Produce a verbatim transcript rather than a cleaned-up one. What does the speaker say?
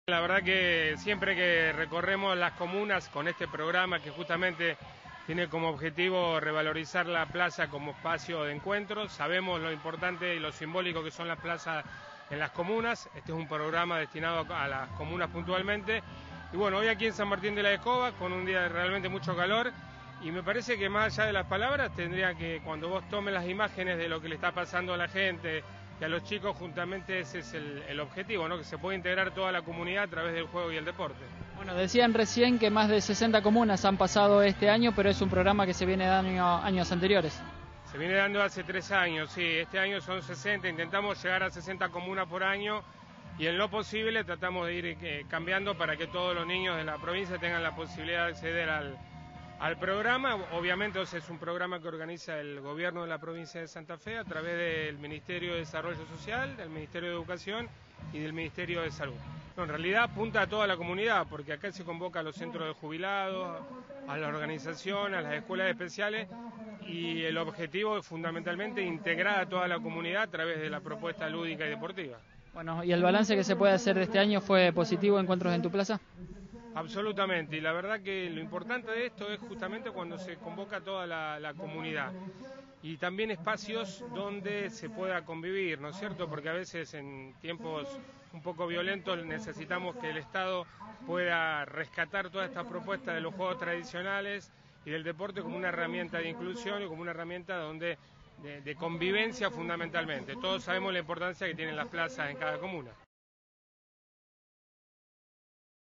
La verdad que siempre que recorremos las comunas con este programa que justamente tiene como objetivo revalorizar la plaza como espacio de encuentro, sabemos lo importante y lo simbólico que son las plazas en las comunas. Este es un programa destinado a las comunas puntualmente. Y bueno, hoy aquí en San Martín de la Escoba, con un día de realmente mucho calor, y me parece que más allá de las palabras, tendría que, cuando vos tomes las imágenes de lo que le está pasando a la gente y a los chicos, justamente ese es el, el objetivo, ¿no? Que se pueda integrar toda la comunidad a través del juego y el deporte. Bueno, decían recién que más de sesenta comunas han pasado este año, pero es un programa que se viene dando años anteriores. Se viene dando hace tres años, sí, este año son sesenta, intentamos llegar a sesenta comunas por año y en lo posible tratamos de ir eh, cambiando para que todos los niños de la provincia tengan la posibilidad de acceder al, al programa. Obviamente ese es un programa que organiza el gobierno de la provincia de Santa Fe a través del Ministerio de Desarrollo Social, del Ministerio de Educación y del Ministerio de Salud. No, en realidad apunta a toda la comunidad, porque acá se convoca a los centros de jubilados, a la organización, a las escuelas especiales, y el objetivo es fundamentalmente integrar a toda la comunidad a través de la propuesta lúdica y deportiva. Bueno, ¿y el balance que se puede hacer de este año fue positivo, encuentros en tu plaza? Absolutamente, y la verdad que lo importante de esto es justamente cuando se convoca a toda la, la comunidad y también espacios donde se pueda convivir, ¿no es cierto? Porque a veces en tiempos un poco violentos necesitamos que el Estado pueda rescatar toda esta propuesta de los juegos tradicionales y del deporte como una herramienta de inclusión y como una herramienta donde de, de convivencia fundamentalmente. Todos sabemos la importancia que tienen las plazas en cada comuna.